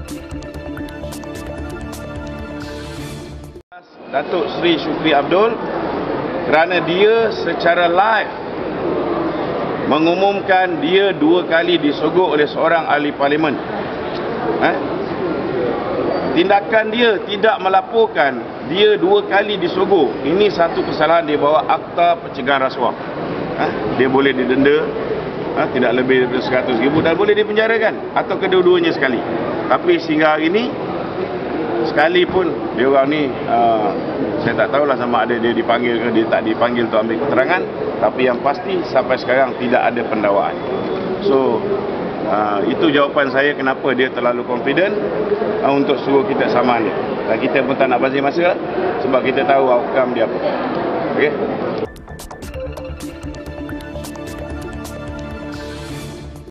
Datuk Seri Shukri Abdull kerana dia secara live mengumumkan dia 2 kali disogok oleh seorang ahli parlimen. Tindakan dia tidak melaporkan dia 2 kali disogok. Ini satu kesalahan dia bawa Akta Pencegahan Rasuah. Dia boleh didenda tidak lebih daripada 100,000 dan boleh dipenjarakan atau kedua-duanya sekali. Tapi sehingga hari ini sekali pun dia orang ni saya tak tahulah sama ada dia dipanggil ke dia tak dipanggil untuk ambil keterangan, tapi yang pasti sampai sekarang tidak ada pendakwaan. So itu jawapan saya kenapa dia terlalu confident untuk suruh kita saman dia. Dan kita pun tak nak bazir masa sebab kita tahu outcome dia apa. Okey.